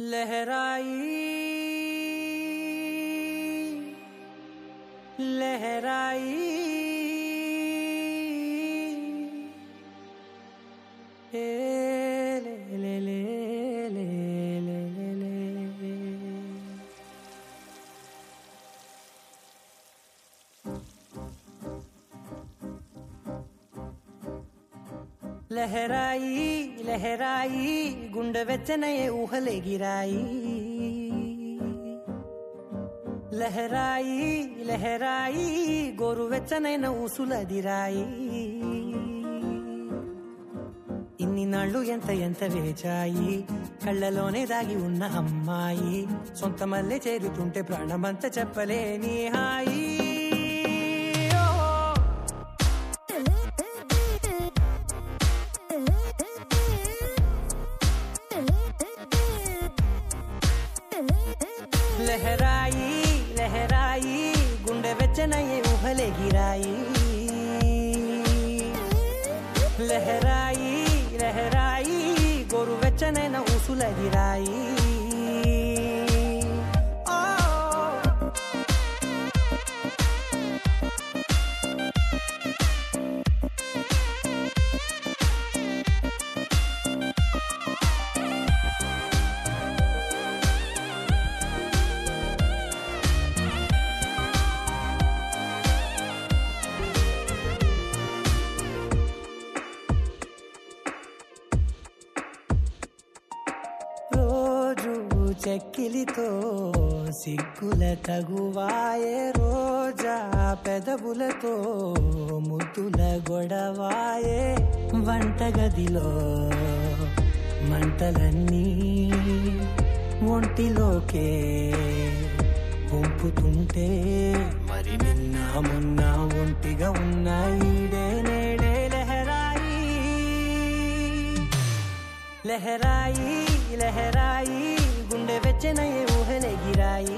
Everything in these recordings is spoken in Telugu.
लहराई लहराई ले ले ले ले ले ले लहराई लहराई गुंडे वेच्चनये ऊहले गिराई लहराई लहराई गोरु वेच्चनैन ऊसुलदिराई ఇన్ని నాళ్ళు ఎంత ఎంత వేచాయి కళ్ళలోనే దాగి ఉన్న అమ్మాయి సొంత మల్లె చేరుతుంటే ప్రాణమంతా చెప్పలేని హాయి लहराई लहराई गुंडे वेच्चनये ऊहले गिराई लहराई लहराई गोरु वेच्चनैन ऊसुलदिराई చెక్కిలితో సిగ్గుల తగువాయే రోజా పెదవులతో ముద్దుల గొడవాయే వంటగదిలో మంటలన్నీ ఒంటిలోకే పంపుతుంటే మరి నిన్న మొన్న ఒంటిగా ఉన్న ఈడే నేడే లహరాయి లహరాయి లహరాయి गुंडे वेच्चनये ऊहले गिराई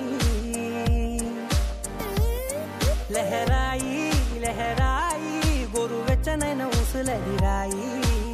लहराई लहराई गोरु वेच्चनैन ऊसुलदिराई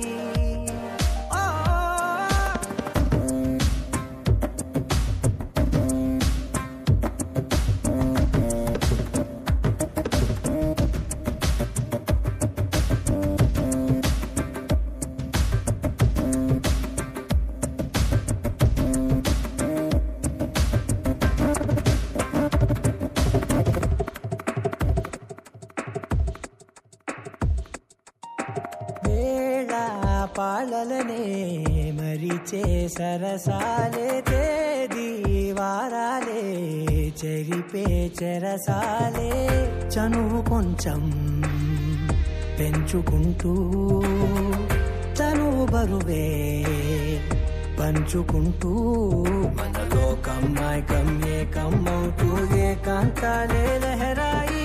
పాలలనే మరిచే సరసాలే తేదీ వారాలే చెరిపే చెరసాలే చనువు కొంచెం పెంచుకుంటూ తనువు బరువే పంచుకుంటూ మనలో కమ్మాయికం ఏకమవుతూ ఏకాంతాలే లహరాయి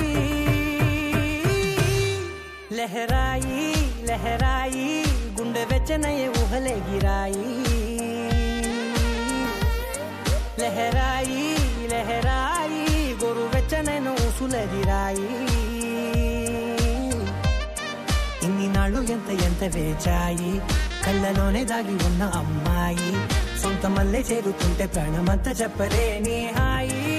लहराई लहराई गुंडे वेच्चनये ऊहले गिराई लहराई लहराई गोरु वेच्चनैन ऊसुलदिराई ఇన్ని నాళ్ళు ఎంత ఎంత వేచాయి కళ్ళలోనే దాగి ఉన్న అమ్మాయి సొంత మల్లె చేరుతుంటే ప్రాణమంతా చెప్పలేని హాయి